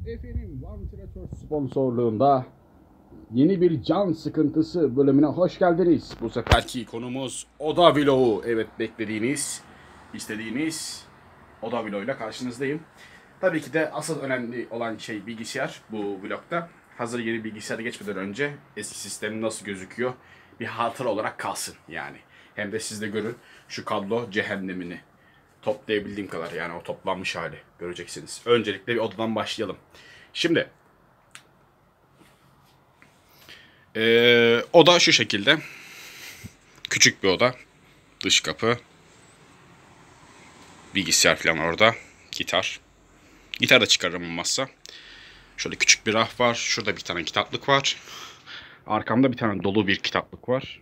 Efendim, vantilatör sponsorluğunda yeni bir can sıkıntısı bölümüne hoş geldiniz. Bu seferki konumuz oda vlogu. Evet, beklediğiniz, istediğiniz oda vloguyla karşınızdayım. Tabii ki de asıl önemli olan şey bilgisayar bu vlogda. Hazır yeni bilgisayara geçmeden önce eski sistem nasıl gözüküyor bir hatıra olarak kalsın yani. Hem de siz de görün şu kablo cehennemini. Toplayabildiğim kadar, yani o toplanmış hali göreceksiniz. Öncelikle bir odadan başlayalım. Şimdi oda şu şekilde. Küçük bir oda. Dış kapı. Bilgisayar falan orada. Gitar. Gitar da çıkarırım olmazsa. Şöyle küçük bir raf var. Şurada bir tane kitaplık var. Arkamda bir tane dolu bir kitaplık var.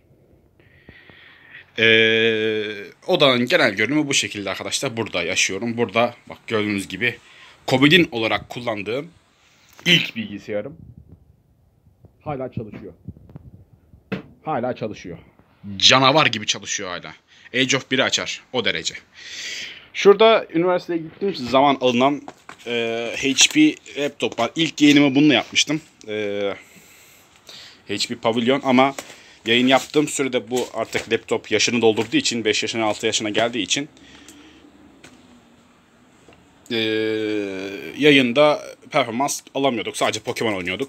Odanın genel görünümü bu şekilde arkadaşlar. Burada yaşıyorum. Burada bak gördüğünüz gibi komodin olarak kullandığım ilk bilgisayarım hala çalışıyor. Hala çalışıyor. Canavar gibi çalışıyor hala. Age of 1'i açar. O derece. Şurada üniversiteye gittiğim zaman alınan HP laptop var. İlk yayınımı bununla yapmıştım. HP Pavilion, ama yayın yaptığım sürede bu artık laptop yaşını doldurduğu için, 5 yaşına 6 yaşına geldiği için yayında performans alamıyorduk. Sadece Pokemon oynuyorduk.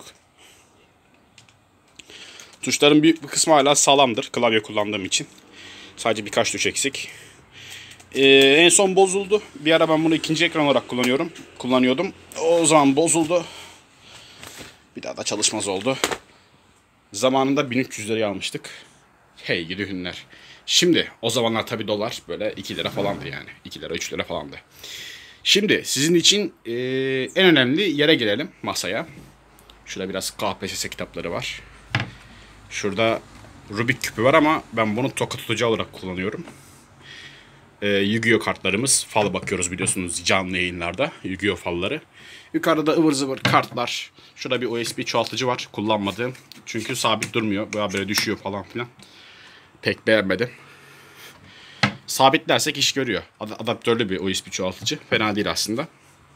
Tuşların büyük bir kısmı hala sağlamdır klavye kullandığım için. Sadece birkaç tuş eksik. En son bozuldu. Bir ara ben bunu ikinci ekran olarak kullanıyordum. O zaman bozuldu. Bir daha da çalışmaz oldu. Zamanında 1300 liraya almıştık. Hey gidi günler. Şimdi o zamanlar tabii dolar böyle 2 lira falandı yani. 2 lira 3 lira falandı. Şimdi sizin için en önemli yere gelelim, masaya. Şurada biraz KPSS kitapları var. Şurada Rubik küpü var ama ben bunu toka tutacağı olarak kullanıyorum. Yu-Gi-Oh kartlarımız. Fal bakıyoruz biliyorsunuz canlı yayınlarda. Yu-Gi-Oh falları. Yukarıda da ıvır zıvır kartlar. Şurada bir USB çoğaltıcı var. Kullanmadığım. Çünkü sabit durmuyor. Böyle düşüyor falan filan. Pek beğenmedim. Sabitlersek iş görüyor. Adaptörlü bir USB çoğaltıcı. Fena değil aslında.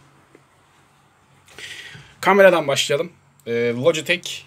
Kameradan başlayalım. Logitech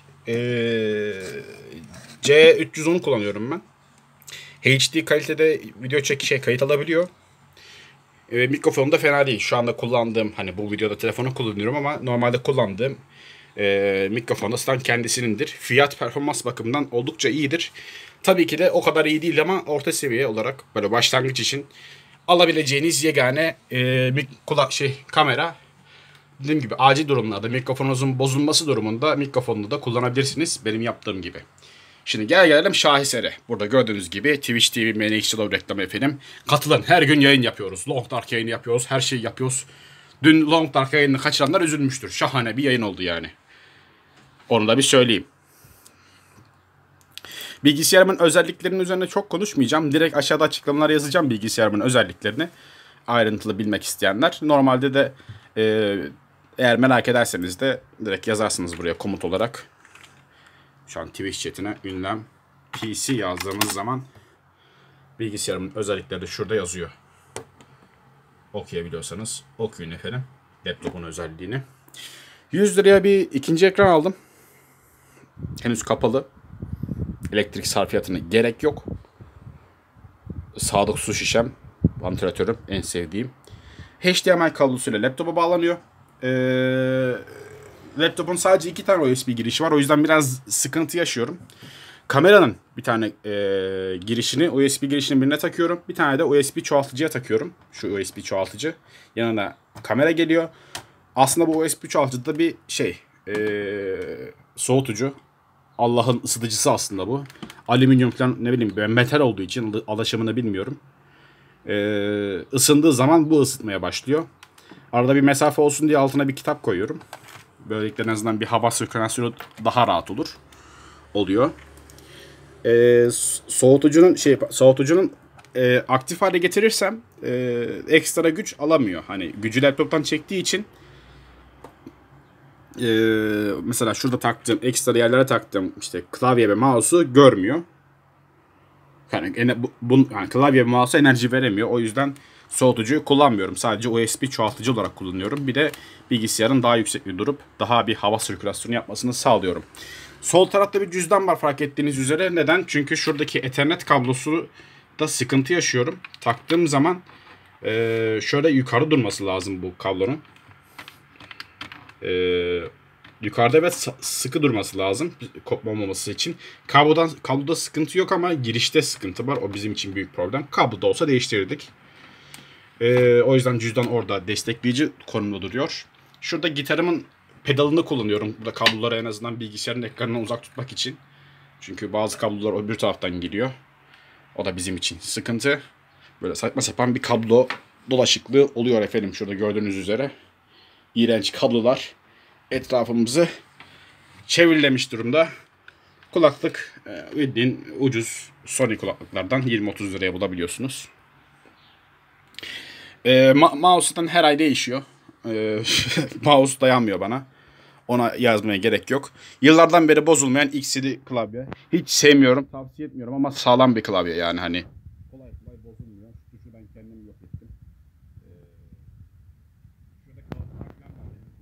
C310'u kullanıyorum ben. HD kalitede video kayıt alabiliyor. Mikrofonu da fena değil. Şu anda kullandığım, hani bu videoda telefonu kullanıyorum ama normalde kullandığım mikrofon da zaten kendisinindir. Fiyat performans bakımından oldukça iyidir. Tabii ki de o kadar iyi değil ama orta seviye olarak böyle başlangıç için alabileceğiniz yegane kamera. Dediğim gibi acil durumlarda mikrofonunuzun bozulması durumunda mikrofonunu da kullanabilirsiniz. Benim yaptığım gibi. Şimdi gelelim şahesere. Burada gördüğünüz gibi Twitch TV MNX reklamı efendim. Katılın, her gün yayın yapıyoruz. Long Dark yayını yapıyoruz. Her şeyi yapıyoruz. Dün Long Dark yayını kaçıranlar üzülmüştür. Şahane bir yayın oldu yani. Onu da bir söyleyeyim. Bilgisayarımın özelliklerinin üzerine çok konuşmayacağım. Direkt aşağıda açıklamalar yazacağım bilgisayarımın özelliklerini. Ayrıntılı bilmek isteyenler. Normalde de eğer merak ederseniz de direkt yazarsınız buraya komut olarak. Şu an Twitch chatine ünlem PC yazdığınız zaman bilgisayarımın özellikleri de şurada yazıyor. Okuyabiliyorsanız okuyun efendim. Laptopun özelliğini. 100 liraya bir ikinci ekran aldım. Henüz kapalı. Elektrik sarfiyatına gerek yok. Sağlık su şişem, vantilatörüm en sevdiğim. HDMI kablosuyla laptopa bağlanıyor. Laptopun sadece 2 tane USB girişi var. O yüzden biraz sıkıntı yaşıyorum. Kameranın bir tane girişini, USB girişini birine takıyorum. Bir tane de USB çoğaltıcıya takıyorum. Şu USB çoğaltıcı. Yanına kamera geliyor. Aslında bu USB çoğaltıcıda bir soğutucu. Allah'ın ısıtıcısı aslında bu. Alüminyum falan, ne bileyim, ben metal olduğu için alaşımını bilmiyorum. Isındığı zaman bu ısıtmaya başlıyor. Arada bir mesafe olsun diye altına bir kitap koyuyorum. Böylelikle en azından bir hava sirkülasyonu daha rahat oluyor. Soğutucunun aktif hale getirirsem ekstra güç alamıyor. Hani gücü laptoptan çektiği için mesela şurada taktığım, ekstra yerlere taktığım işte klavye ve mouse'u görmüyor. Yani klavye ve mouse'a enerji veremiyor. O yüzden Soğutucuyu kullanmıyorum. Sadece USB çoğaltıcı olarak kullanıyorum. Bir de bilgisayarın daha yüksekte durup daha bir hava sirkülasyonu yapmasını sağlıyorum. Sol tarafta bir cüzdan var fark ettiğiniz üzere. Neden? Çünkü şuradaki Ethernet kablosu da sıkıntı yaşıyorum. Taktığım zaman şöyle yukarı durması lazım bu kablonun. Yukarıda ve sıkı durması lazım kopmaması için. Kabloda sıkıntı yok ama girişte sıkıntı var. O bizim için büyük problem. Kabloda olsa değiştirirdik. O yüzden cüzdan orada destekleyici konumda duruyor. Şurada gitarımın pedalını kullanıyorum. Burada kabloları en azından bilgisayarın ekranından uzak tutmak için. Çünkü bazı kablolar öbür taraftan geliyor. O da bizim için sıkıntı. Böyle saçma sapan bir kablo dolaşıklığı oluyor efendim. Şurada gördüğünüz üzere. İğrenç kablolar etrafımızı çevrilemiş durumda. Kulaklık bildiğin ucuz Sony kulaklıklardan 20-30 liraya bulabiliyorsunuz. Mouse'dan her ay değişiyor. Mouse dayanmıyor bana. Ona yazmaya gerek yok. Yıllardan beri bozulmayan XCD klavye. Hiç sevmiyorum, tavsiye etmiyorum ama sağlam bir klavye yani hani. Kolay kolay bozulmuyor. Tuşu ben kendim yok ettim. Şurada kalıplar falan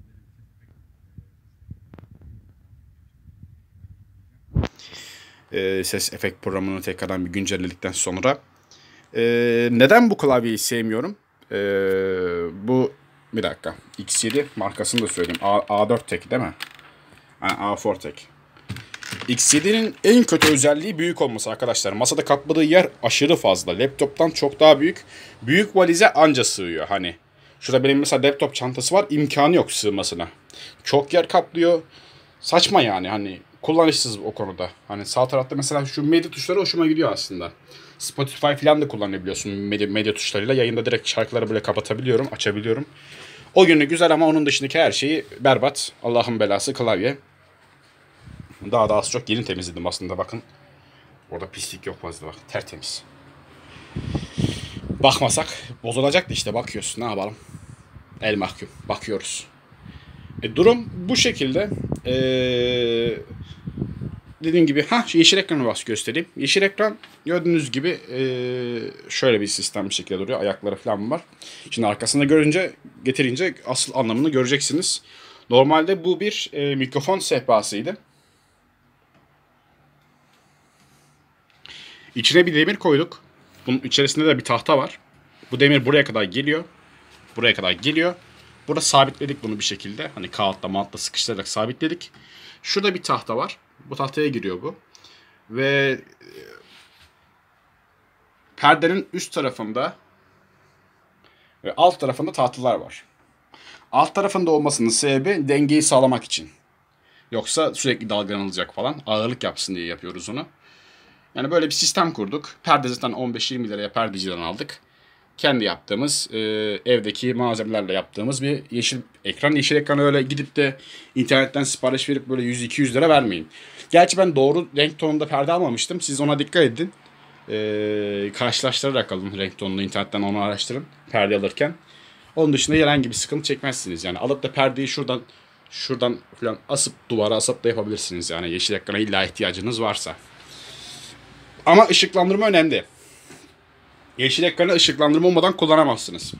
var. Ses efekt programını tekrardan bir güncelledikten sonra. Neden bu klavyeyi sevmiyorum? Bu bir dakika. X7 markasını da söyleyeyim. A4 Tek değil mi? A4 Tek. X7'nin en kötü özelliği büyük olması arkadaşlar. Masada kapladığı yer aşırı fazla. Laptoptan çok daha büyük. Büyük valize anca sığıyor hani. Şurada benim mesela laptop çantası var. İmkanı yok sığmasına. Çok yer kaplıyor. Saçma yani hani. Kullanışsız o konuda. Hani sağ tarafta mesela şu medya tuşları hoşuma gidiyor aslında. Spotify falan da kullanabiliyorsun medya tuşlarıyla. Yayında direkt şarkıları böyle kapatabiliyorum, açabiliyorum. O günü güzel ama onun dışındaki her şeyi berbat. Allah'ın belası klavye. Daha da az çok yeni temizledim aslında bakın. Orada pislik yok fazla bak. Tertemiz. Bakmasak bozulacaktı işte bakıyorsun ne yapalım. El mahkum. Bakıyoruz. Durum bu şekilde. Dediğim gibi yeşil ekranı bas göstereyim. Yeşil ekran gördüğünüz gibi şöyle bir sistem bir şekilde duruyor. Ayakları falan var. Şimdi arkasında getirince asıl anlamını göreceksiniz. Normalde bu bir mikrofon sehpasıydı. İçine bir demir koyduk. Bunun içerisinde de bir tahta var. Bu demir buraya kadar geliyor. Buraya kadar geliyor. Burada sabitledik bunu bir şekilde. Hani kağıtla mantla sıkıştırarak sabitledik. Şurada bir tahta var. Bu tahtaya giriyor bu. Ve perdenin üst tarafında ve alt tarafında tahtalar var. Alt tarafında olmasının sebebi dengeyi sağlamak için. Yoksa sürekli dalgalanacak falan. Ağırlık yapsın diye yapıyoruz onu. Yani böyle bir sistem kurduk. Perde zaten 15-20 liraya perdeciden aldık. Kendi yaptığımız, evdeki malzemelerle yaptığımız bir yeşil ekran. Yeşil ekranı öyle gidip de internetten sipariş verip böyle 100-200 lira vermeyin. Gerçi ben doğru renk tonunda perde almamıştım. Siz ona dikkat edin. Karşılaştırarak alın renk tonunu. İnternetten onu araştırın perde alırken. Onun dışında herhangi bir sıkıntı çekmezsiniz. Yani alıp da perdeyi şuradan falan asıp duvara asıp da yapabilirsiniz. Yani yeşil ekrana illa ihtiyacınız varsa. Ama ışıklandırma önemli. Yeşil ekranı ışıklandırma olmadan kullanamazsınız.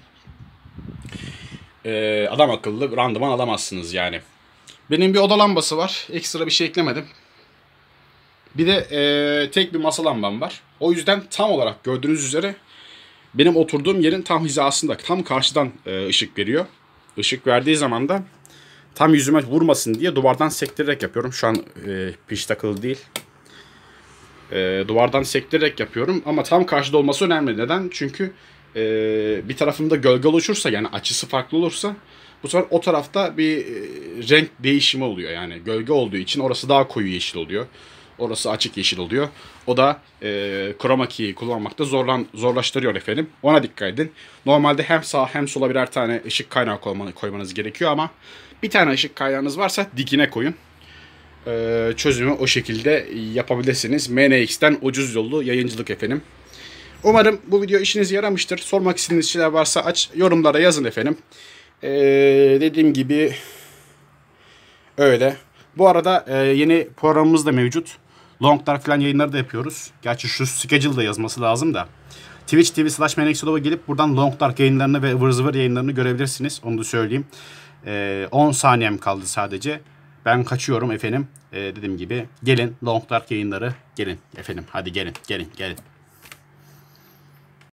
Adam akıllı randıman alamazsınız yani. Benim bir oda lambası var. Ekstra bir şey eklemedim. Bir de tek bir masa lambam var. O yüzden tam olarak gördüğünüz üzere benim oturduğum yerin tam hizasında, tam karşıdan ışık veriyor. Işık verdiği zaman da tam yüzüme vurmasın diye duvardan sektirerek yapıyorum. Şu an piş takılı değil. Duvardan sektirerek yapıyorum ama tam karşıda olması önemli. Neden? Çünkü bir tarafında gölge oluşursa yani açısı farklı olursa bu sefer o tarafta bir renk değişimi oluyor. Yani gölge olduğu için orası daha koyu yeşil oluyor. Orası açık yeşil oluyor. O da chroma key'i kullanmakta zorlaştırıyor efendim. Ona dikkat edin. Normalde hem sağ hem sola birer tane ışık kaynağı koymanız gerekiyor ama bir tane ışık kaynağınız varsa dikine koyun. Çözümü o şekilde yapabilirsiniz. MNX'ten ucuz yollu yayıncılık efendim. Umarım bu video işinize yaramıştır. Sormak istediğiniz şeyler varsa yorumlara yazın efendim. Dediğim gibi öyle. Bu arada yeni programımız da mevcut. Longlar falan yayınları da yapıyoruz. Gerçi şu schedule da yazması lazım da. Twitch TV/Menexodova gelip buradan Long Dark yayınlarını ve ıvır zıvır yayınlarını görebilirsiniz. Onu da söyleyeyim. 10 saniyem kaldı sadece. Ben kaçıyorum efendim. Dediğim gibi gelin Long Dark yayınları gelin efendim. Hadi gelin.